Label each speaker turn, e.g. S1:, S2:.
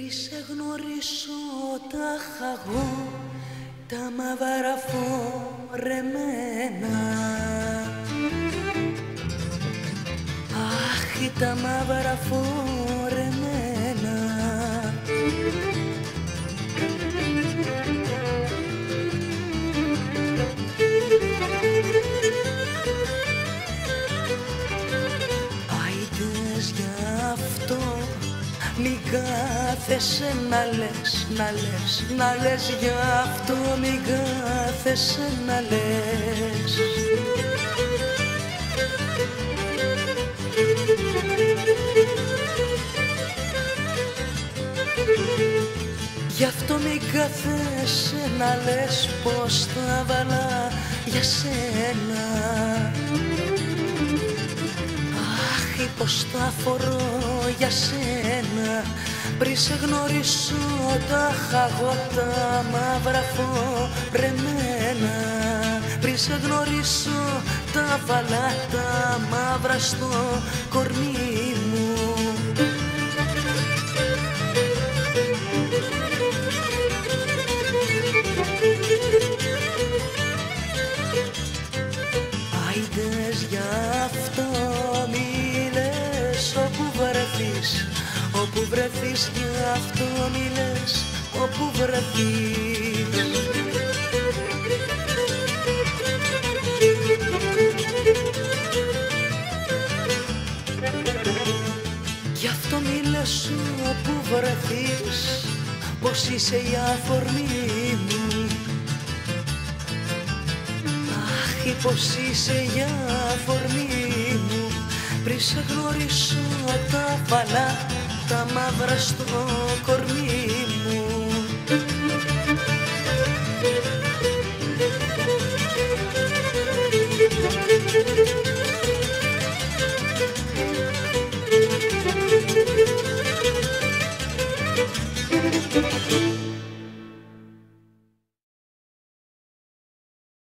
S1: Πριν σε γνωρίσω τα χαγώ τα μαύρα φορεμένα. Αχ, τα μαύρα φορεμένα. Άιντες γι' αυτό μην κάθεσαι να λες, να λες, να λες, γι' αυτό μην κάθεσαι να λες. Γι' αυτό μην κάθεσαι να λες πως τα βάλα για σένα. Αχ, πως τα φορώ για σένα. Πριν σε γνωρίσω τα χαγώ τα μαύρα φορεμένα. Πριν σε γνωρίσω τα βάλα τα μαύρα στο κορμί μου. Άιντες γι' αυτό μη λες όπου βρεθείς, όπου βρεθείς, γι' αυτό μη λες όπου βρεθείς. Γι' αυτό μη λες όπου βρεθείς πως είσαι η αφορμή μου. Αχ, πως είσαι η αφορμή μου. Πριν σε γνωρίσω τα βάλα τα μαύρα στο κορμί